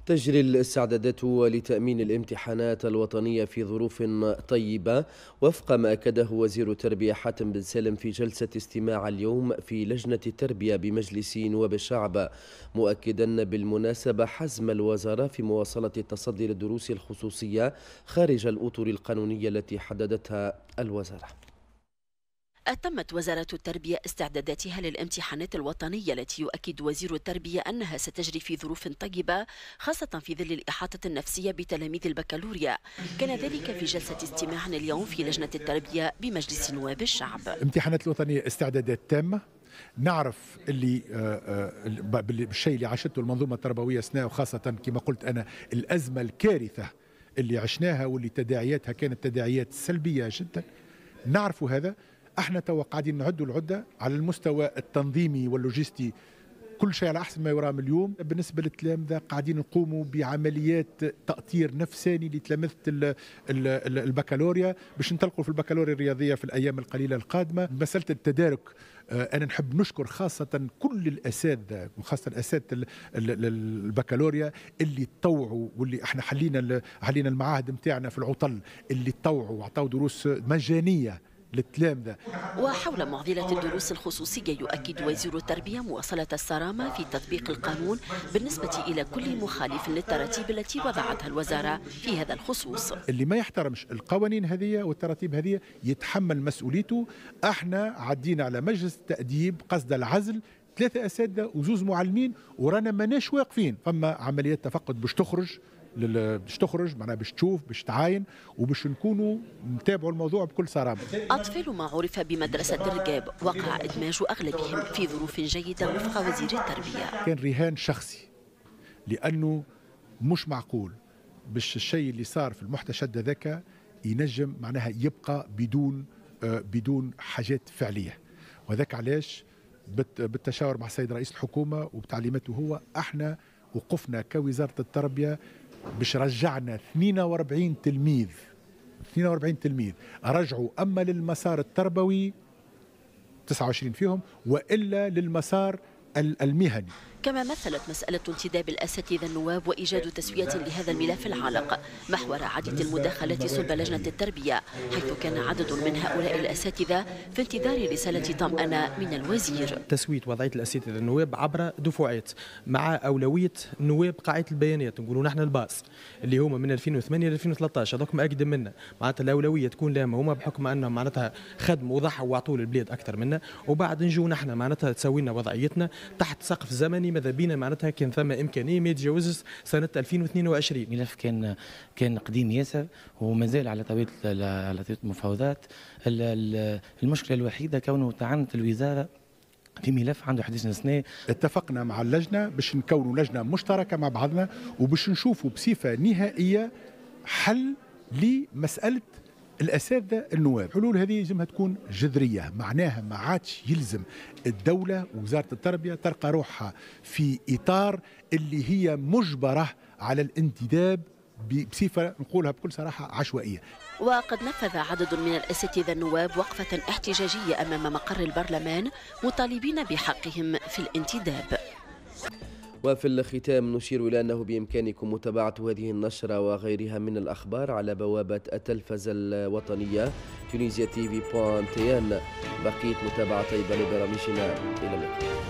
تجري الاستعدادات لتأمين الامتحانات الوطنية في ظروف طيبة وفق ما أكده وزير التربية حاتم بن سالم في جلسة استماع اليوم في لجنة التربية بمجلس نواب الشعب، مؤكدا بالمناسبة حزم الوزارة في مواصلة التصدي للدروس الخصوصية خارج الأطر القانونية التي حددتها الوزارة. أتمت وزارة التربية استعداداتها للامتحانات الوطنية التي يؤكد وزير التربية أنها ستجري في ظروف طيبة، خاصة في ظل الإحاطة النفسية بتلاميذ البكالوريا. كان ذلك في جلسة استماع اليوم في لجنة التربية بمجلس نواب الشعب. الامتحانات الوطنية استعدادات تامة. نعرف اللي بالشيء اللي عاشته المنظومة التربوية أثناء، وخاصة كما قلت أنا الأزمة الكارثة اللي عشناها واللي تداعياتها كانت تداعيات سلبية جدا. نعرف هذا. احنا تو قاعدين نعدوا العده على المستوى التنظيمي واللوجستي، كل شيء على احسن ما يرام اليوم. بالنسبه للتلامذه قاعدين نقوموا بعمليات تاطير نفساني لتلامذه البكالوريا باش ننطلقوا في البكالوريا الرياضيه في الايام القليله القادمه. مساله التدارك، انا نحب نشكر خاصه كل الاساتذه وخاصه الاساتذه البكالوريا اللي طوعوا، واللي احنا حلينا المعاهد نتاعنا في العطل، اللي طوعوا وعطاوا دروس مجانيه للتلامذة. وحول معضلة الدروس الخصوصية يؤكد وزير التربية مواصلة الصرامة في تطبيق القانون بالنسبة إلى كل مخالف للتراتيب التي وضعتها الوزارة في هذا الخصوص. اللي ما يحترمش القوانين هذه والتراتيب هذه يتحمل مسؤوليته. احنا عدينا على مجلس التأديب قصد العزل 3 أساتذة وزوز معلمين، ورانا ماناش واقفين. فما عمليات تفقد باش تخرج معناها باش تشوف باش تعاين وباش نكونوا نتابعوا الموضوع بكل صرامه. أطفال ما عرف بمدرسة الرقاب وقع إدماج أغلبهم في ظروف جيدة وفق وزير التربية. كان رهان شخصي، لأنه مش معقول باش الشيء اللي صار في المحتشد ذاك ينجم معناها يبقى بدون حاجات فعلية. وذاك علاش بالتشاور مع السيد رئيس الحكومة وبتعليماته هو احنا وقفنا كوزارة التربية باش رجعنا 42 تلميذ رجعوا اما للمسار التربوي 29 فيهم والا للمسار المهني. كما مثلت مسألة انتداب الأساتذة النواب وإيجاد تسوية لهذا الملف العالق محور عديد المداخلات صلب لجنة التربية، حيث كان عدد من هؤلاء الأساتذة في انتظار رسالة طمأنة من الوزير. تسوية وضعية الأساتذة النواب عبر دفعات مع أولوية نواب قاعدة البيانات، نقولوا نحن الباص اللي هما من 2008 ل 2013 هذوك ما أقدم منا، معناتها الأولوية تكون لهم هما بحكم أنهم معناتها خدموا وضحوا وعطوا للبلاد أكثر منا، وبعد نجوا نحن معناتها تسوينا وضعيتنا تحت سقف زمني ماذا بينا معناتها كان ثم امكانيه ما يتجاوزش سنه 2022. ملف كان قديم ياسر وما زال على طاوله المفاوضات. المشكله الوحيده كونه تعنت الوزاره في ملف عنده 11 سنه. اتفقنا مع اللجنه باش نكونوا لجنه مشتركه مع بعضنا وباش نشوفوا بصفه نهائيه حل لمساله الأساتذة النواب. الحلول هذه يلزمها تكون جذرية، معناها ما عادش يلزم الدولة ووزارة التربية تلقى روحها في إطار اللي هي مجبرة على الانتداب بصفة نقولها بكل صراحة عشوائية. وقد نفذ عدد من الأساتذة النواب وقفة احتجاجية أمام مقر البرلمان مطالبين بحقهم في الانتداب. وفي الختام نشير إلى أنه بإمكانكم متابعة هذه النشرة وغيرها من الأخبار على بوابة التلفزة الوطنية tunisiatv.tn. بقية متابعة طيبة لبرامجنا، إلى اللقاء.